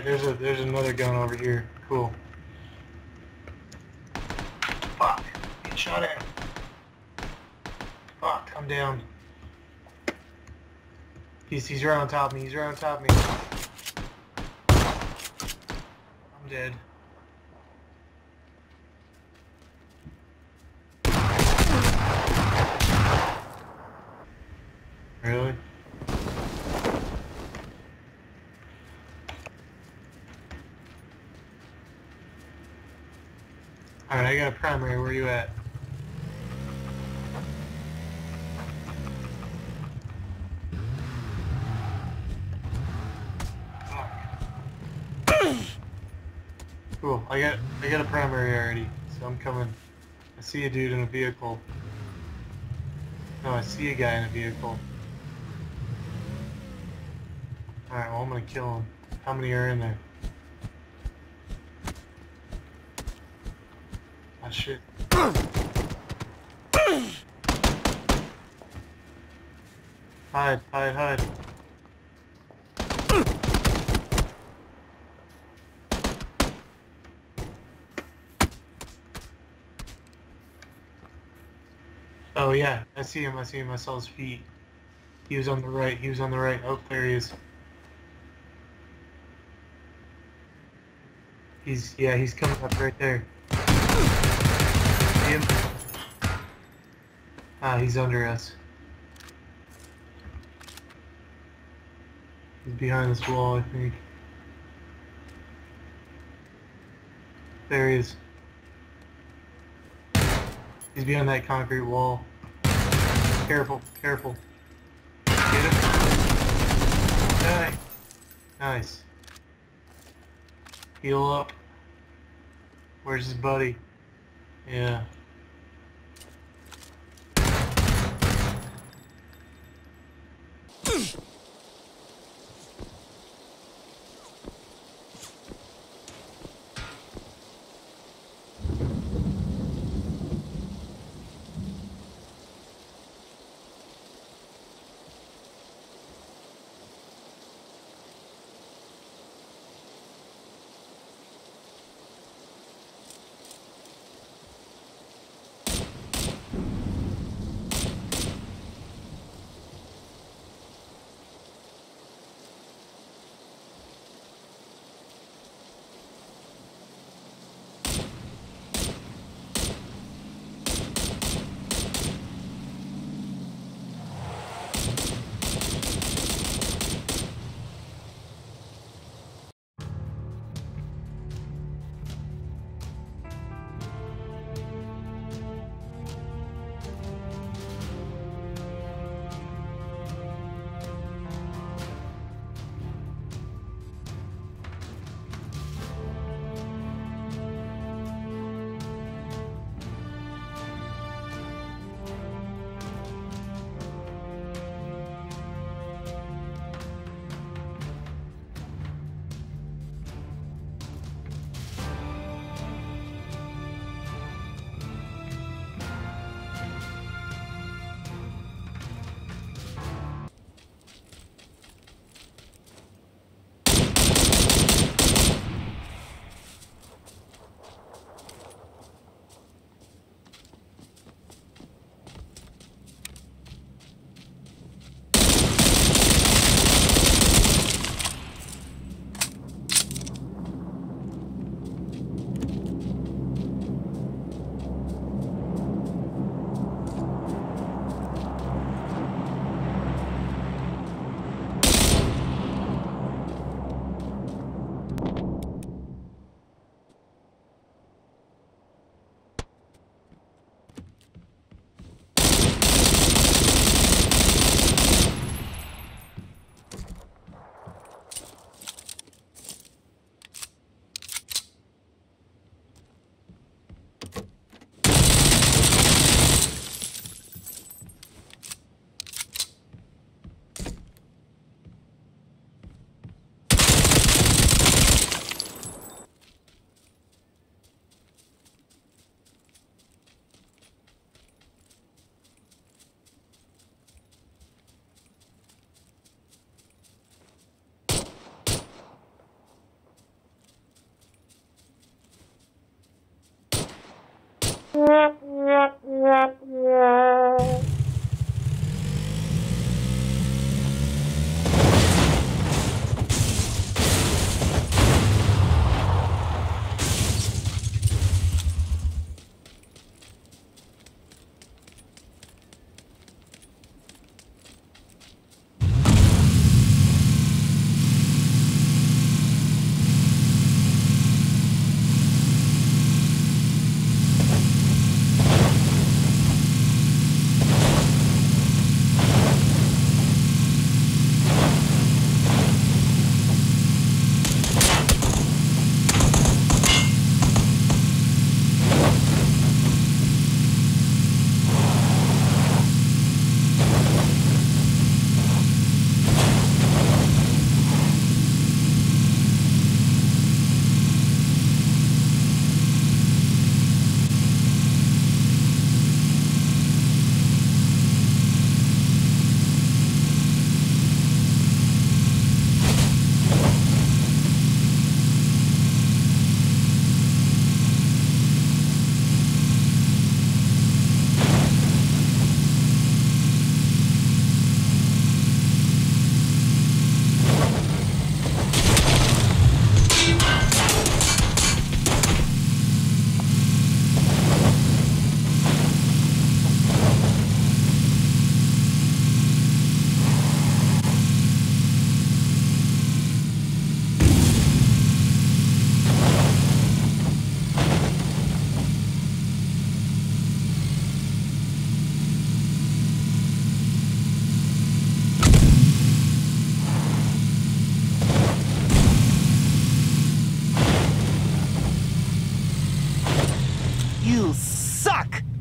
Alright, there's another gun over here. Cool. Fuck! Get shot at. Fuck, I'm down. He's right on top of me, he's right on top of me. I'm dead. Really? Alright, I got a primary. Where you at? Cool. I got a primary already, so I'm coming. I see a dude in a vehicle. No, I see a guy in a vehicle. Alright, well I'm gonna kill him. How many are in there? Ah, shit. Hide, hide, hide. Oh yeah, I see him, I see him, I saw his feet. He was on the right, he was on the right. Oh, there he is. He's coming up right there. See him? Ah, he's under us. He's behind this wall, I think. There he is. He's behind that concrete wall. Careful, careful. Get him. Die. Nice. Heal up. Where's his buddy? Yeah. You suck!